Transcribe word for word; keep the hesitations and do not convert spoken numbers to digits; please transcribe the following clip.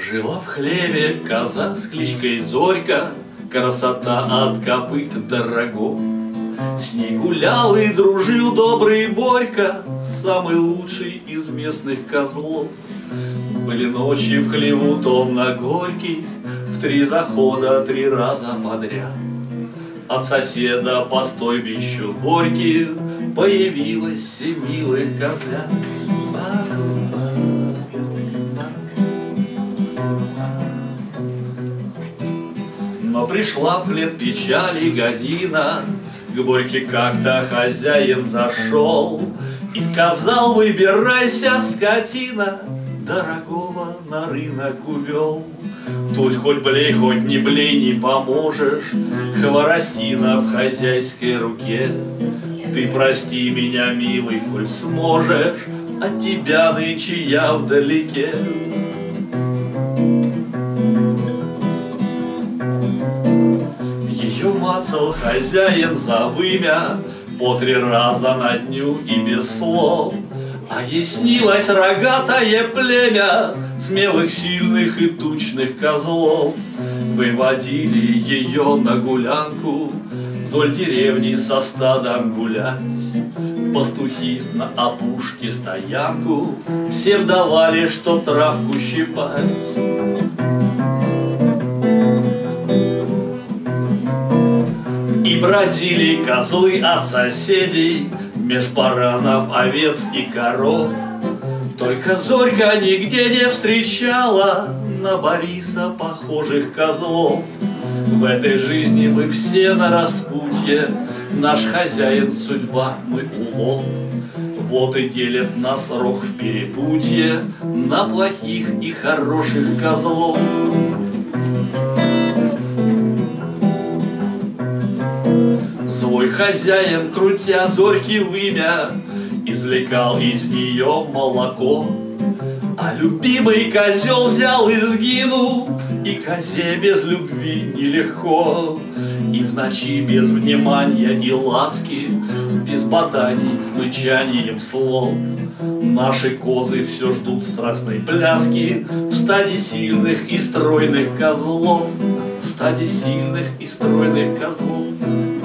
Жила в хлеве коза с кличкой Зорька, красота от копыт до рогов. С ней гулял и дружил добрый Борька, самый лучший из местных козлов. Были ночи в хлеву томно-горький, в три захода три раза подряд. От соседа по стойбищу Борьки появилось семь милых козлят. Но пришла в хлеб печали година, к Борьке как-то хозяин зашел и сказал: выбирайся, скотина, дорогого на рынок увел. Тут хоть блей, хоть не блей, не поможешь, хворостина в хозяйской руке. Ты прости меня, милый, коль сможешь, от тебя нынче я вдалеке. Ее мацал хозяин за вымя по три раза на дню и без слов. А ей снилось рогатое племя смелых, сильных и тучных козлов. Выводили ее на гулянку вдоль деревни со стадом гулять. Пастухи на опушке стоянку всем давали, чтоб травку щипать. И бродили козлы от соседей меж баранов, овец и коров. Только Зорька нигде не встречала на Бориса похожих козлов. В этой жизни мы все на распутье, наш хозяин судьба, мы улов. Вот и делит нас рог в перепутье на плохих и хороших козлов. Злой хозяин, крутя Зорьки вымя, извлекал из нее молоко. А любимый козел взял и сгинул, и козе без любви нелегко. И в ночи без внимания и ласки, без ботаний с мычанием слов, наши козы все ждут страстной пляски в стаде сильных и стройных козлов, в стаде сильных и стройных козлов.